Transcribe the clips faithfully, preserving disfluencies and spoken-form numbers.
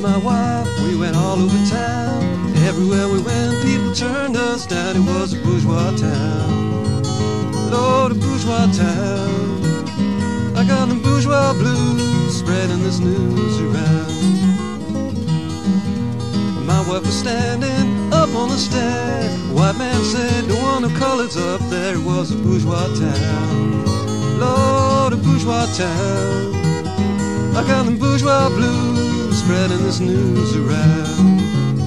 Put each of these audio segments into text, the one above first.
my wife, we went all over town. Everywhere we went, people turned us down. It was a bourgeois town, Lord, a bourgeois town. I got the bourgeois blues, spreading this news around. My wife was standing up on the stair. White man said, "No one of color's up there." It was a bourgeois town, Lord, a bourgeois town. I got them bourgeois blues, spreading this news around.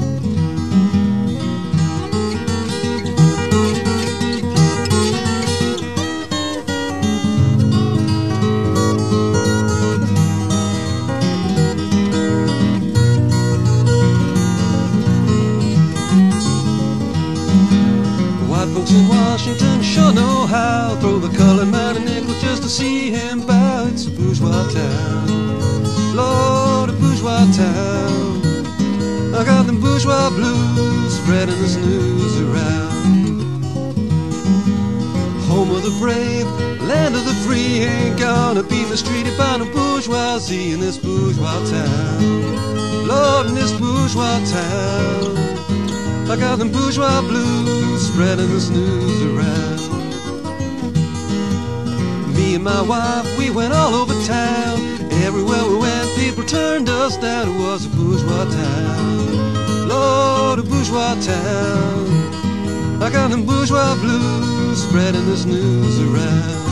White folks in Washington sure know how. Throw the colored man a nickel just to see him bow. It's a bourgeois town, Lord, a bourgeois town. I got them bourgeois blues, spreading this news around. Home of the brave, land of the free. Ain't gonna be mistreated by no bourgeoisie in this bourgeois town, Lord, in this bourgeois town. I got them bourgeois blues, spreading this news around. Me and my wife, we went all over town. Everywhere we went, people turned us down. It was a bourgeois town, Lord, a bourgeois town. I got them bourgeois blues, spreading this news around.